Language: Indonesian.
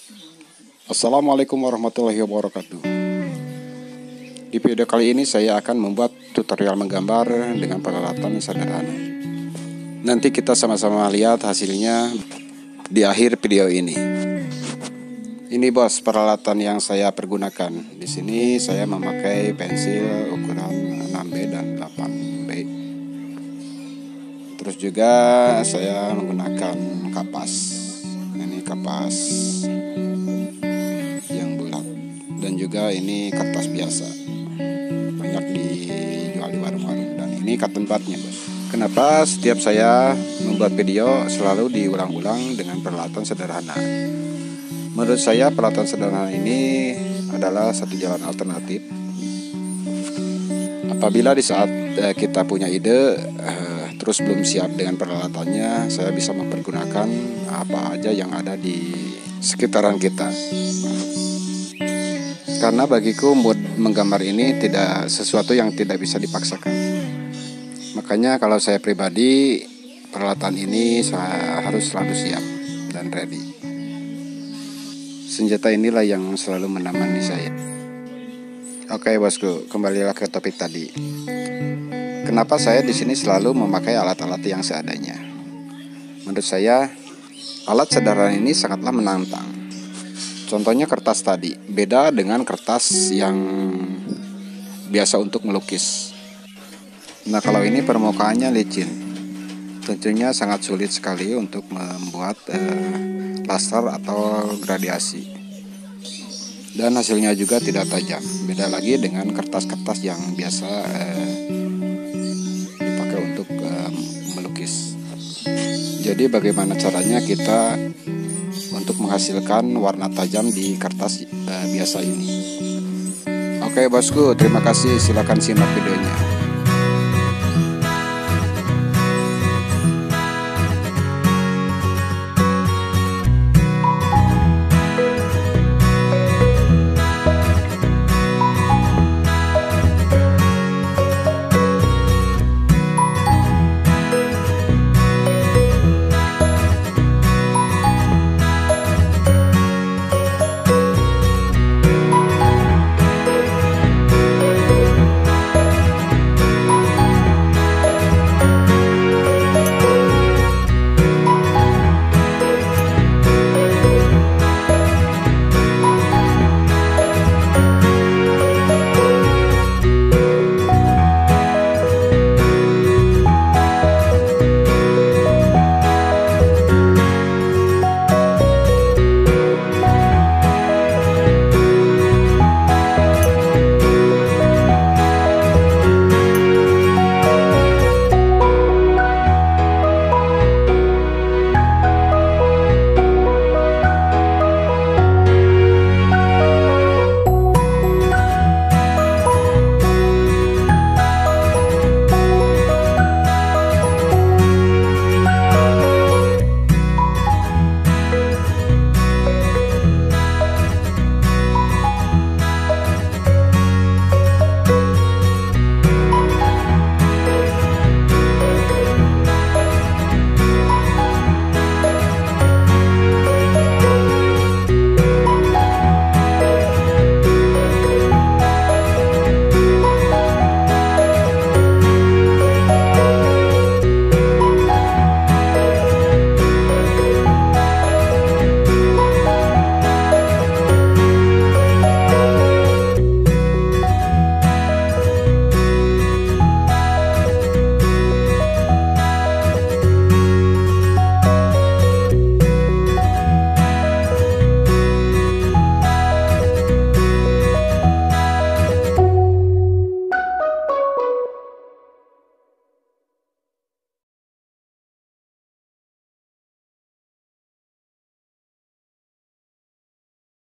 Assalamualaikum warahmatullahi wabarakatuh. Di video kali ini saya akan membuat tutorial menggambar dengan peralatan sederhana. Nanti kita sama-sama lihat hasilnya di akhir video ini. Ini bos peralatan yang saya pergunakan. Di sini saya memakai pensil ukuran 6B dan 8B. Terus juga saya menggunakan kapas. Ini kapas yang bulat. Dan juga ini kertas biasa. Banyak dijual di warung-warung. Dan ini cotton budnya bos. Kenapa setiap saya membuat video selalu diulang-ulang dengan peralatan sederhana? Menurut saya peralatan sederhana ini adalah satu jalan alternatif. Apabila di saat kita punya ide terus belum siap dengan peralatannya, saya bisa mempergunakan apa aja yang ada di sekitaran kita. Karena bagiku mood menggambar ini tidak sesuatu yang tidak bisa dipaksakan. Makanya kalau saya pribadi, peralatan ini saya harus selalu siap dan ready. Senjata inilah yang selalu menemani saya. Oke bosku, kembalilah ke topik tadi. Kenapa saya di sini selalu memakai alat-alat yang seadanya? Menurut saya, alat sederhana ini sangatlah menantang. Contohnya kertas tadi, beda dengan kertas yang biasa untuk melukis. Nah kalau ini permukaannya licin, tentunya sangat sulit sekali untuk membuat laser atau gradiasi. Dan hasilnya juga tidak tajam. Beda lagi dengan kertas-kertas yang biasa dipakai untuk melukis. Jadi bagaimana caranya kita untuk menghasilkan warna tajam di kertas biasa ini? Oke bosku, terima kasih. Silakan simak videonya.